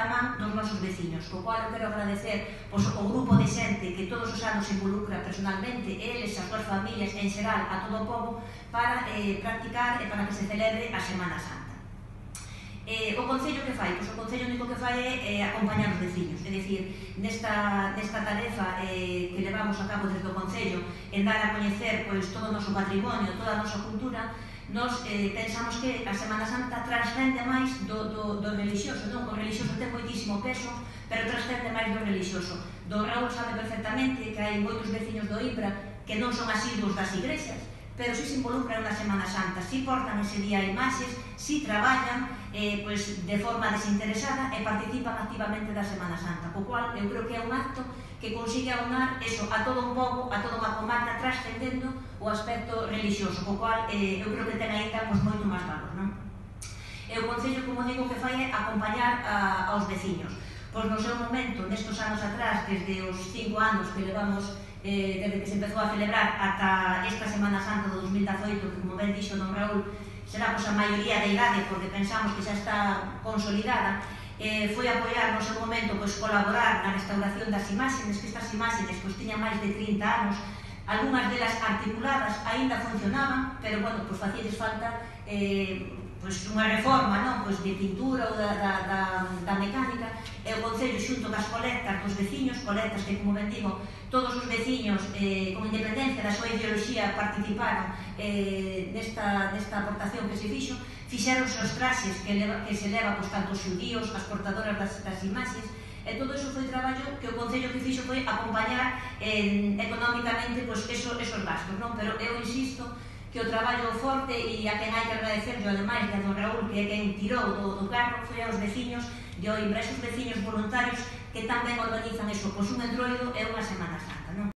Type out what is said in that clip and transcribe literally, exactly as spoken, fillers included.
da man dos nosos veciños, co cual eu quero agradecer pois, o grupo de xente que todos os anos se involucra personalmente, eles, as súas familias, en xeral, a todo o pobo, para eh, practicar e para que se celebre a Semana Santa. Eh, o Concello que fai? Pois o Concello único que fai é eh, acompañar os veciños, é dicir, nesta, nesta tarefa eh, que levamos a cabo desde o Concello en dar a coñecer pois, todo o noso patrimonio, toda a nosa cultura, nos eh, pensamos que a Semana Santa transcende máis do, do, do religioso, non? O religioso ten moitísimo peso, pero transcende máis do religioso. Do Raúl sabe perfectamente que hai moitos veciños do Impra que non son asiduos das igrexas, pero si se involucran na Semana Santa, si portan ese día imaxes, si traballan eh, pues, de forma desinteresada e participan activamente da Semana Santa, co cual eu creo que é un acto que consigue aunar eso a todo un pobo, a toda unha comarca, trascendendo o aspecto religioso, co cual eh, eu creo que ten ainda pues, moito máis valor, non? E o Concello, como digo, que fai é acompañar a, aos veciños. Pois no seu momento, nestos anos atrás, desde os cinco anos que levamos Eh, desde que se empezou a celebrar ata esta Semana Santa do dos mil dezaoito, que como ben dixo don Raúl, será pois, a maioría de idade, porque pensamos que xa está consolidada, eh, foi apoiar no seu momento pois, colaborar na restauración das imágenes, que estas imágenes pois, tiñan máis de trinta anos, algunhas delas articuladas aínda funcionaban, pero bueno, pois, facíades falta eh, pois, unha reforma non? Pois, de pintura ou da, da, da, da mecánica, e o Concello xunto cas colectas dos veciños, colectas que, como ben digo, todos os veciños, eh, con independencia da súa ideoloxía, participaron eh, nesta, nesta aportación que se fixo, fixeron os traxes que, leva, que se leva pois, tanto os xudíos, as portadoras das, das imaxes, e todo iso foi traballo que o Concello que fixo foi acompañar eh, económicamente pois, eso, esos gastos, non? Pero eu insisto que o traballo forte e a quen hai que agradecerlo, ademais de a don Raúl, que é quen tirou do, do carro, foi aos veciños de Oimbra, esos veciños voluntarios que tamén organizan eso, pois un entroido e unha Semana Santa, non?